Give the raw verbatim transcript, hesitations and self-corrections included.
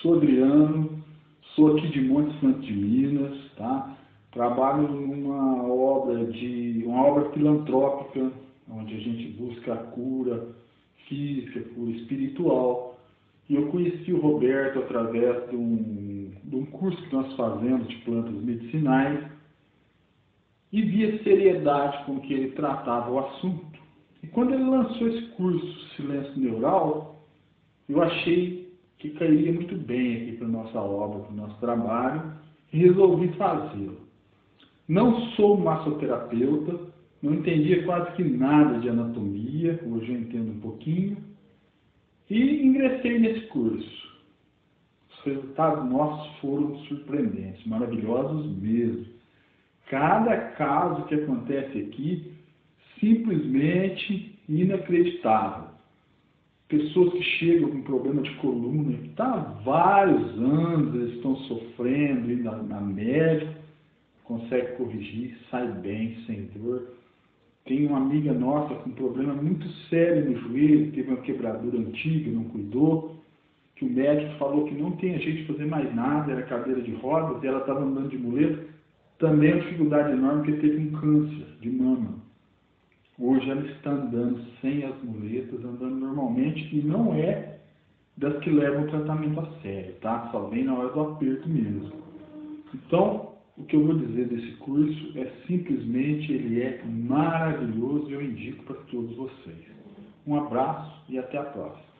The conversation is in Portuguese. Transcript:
Sou Adriano, sou aqui de Montes Santos de Minas, tá? Trabalho numa obra de uma obra filantrópica, onde a gente busca a cura física, cura espiritual. E eu conheci o Roberto através de um, de um curso que nós fazemos de plantas medicinais e vi a seriedade com que ele tratava o assunto. E quando ele lançou esse curso, Silêncio Neural, eu achei que cairia muito bem aqui para a nossa obra, para o nosso trabalho, e resolvi fazê-lo. Não sou massoterapeuta, não entendia quase que nada de anatomia, hoje eu entendo um pouquinho, e ingressei nesse curso. Os resultados nossos foram surpreendentes, maravilhosos mesmo. Cada caso que acontece aqui, simplesmente inacreditável. Pessoas que chegam com problema de coluna, que está há vários anos, eles estão sofrendo, indo na, na médica, consegue corrigir, sai bem, sem dor. Tem uma amiga nossa com um problema muito sério no joelho, teve uma quebradura antiga, não cuidou, que o médico falou que não tinha jeito de fazer mais nada, era cadeira de rodas, e ela estava andando de muleta, também é uma dificuldade enorme, porque teve um câncer de mama. Hoje ela está andando sem as muletas, andando normalmente, e não é das que levam o tratamento a sério, tá? Só vem na hora do aperto mesmo. Então, o que eu vou dizer desse curso é simplesmente, ele é maravilhoso e eu indico para todos vocês. Um abraço e até a próxima.